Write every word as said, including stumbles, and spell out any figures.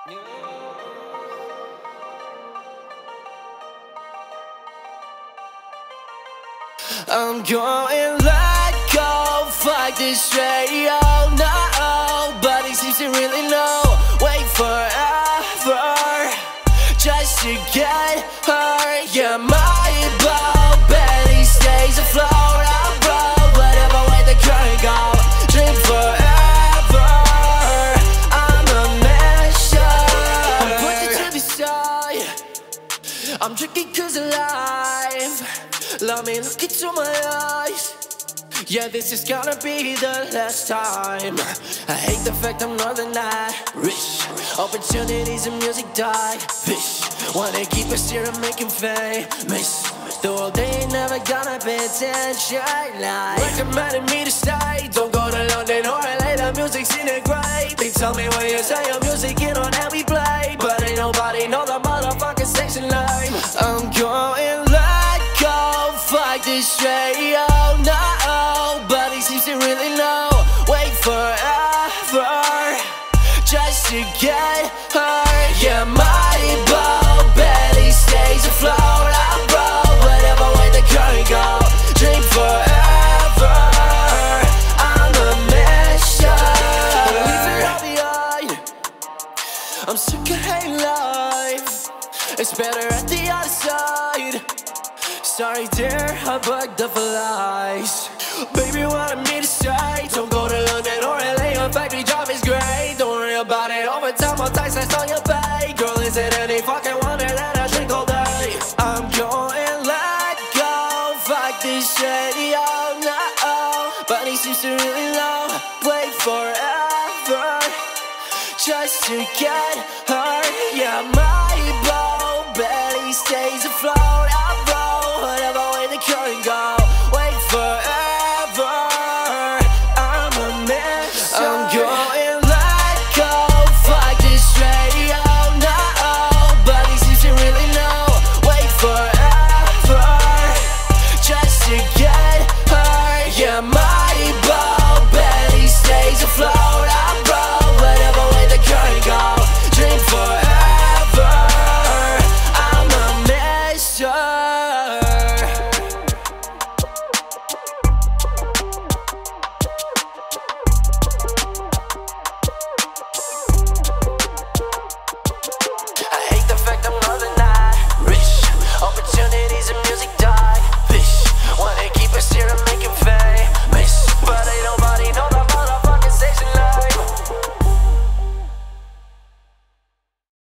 I'm going let go, fuck this radio, no. Nobody seems to really know. Wait forever just to get her. Yeah, my boat barely stays afloat. I broke whatever way the current go. Drink forever, I'm a measure. I'm putting to the side. I'm drinking cause alive. Let me look into my eyes. Yeah, this is gonna be the last time. I hate the fact I'm not the night rich. Opportunities and music die. Fish wanna keep us here and make him famous. The world they ain't never gonna pay attention. Like recommending me to stay. Don't go to London or L A. The music's in a great. They tell me when you say your music in on every play, but ain't nobody know the motherfucking station name. I'm going let go, fuck this radio, no. Nobody seems to really know. Wait forever just to get her. Yeah, my boat barely stays afloat. I broke whatever way the current go. Drink forever, I'm a measure. Leave it all behind. I'm sick of hating life. It's better at the other side. Sorry dear, I bugged up for lies. Baby wanted me to stay. Don't go to London or L A. Your factory job is great. Don't worry about it. Overtime or tax, that's all you pay. Girl, is it any fucking wonder that I drink all day? I'm going let go, fuck this radio, no. But he seems to really know. Wait forever just to get her. Yeah, my boat barely stays afloat. I roll whatever way the current goes.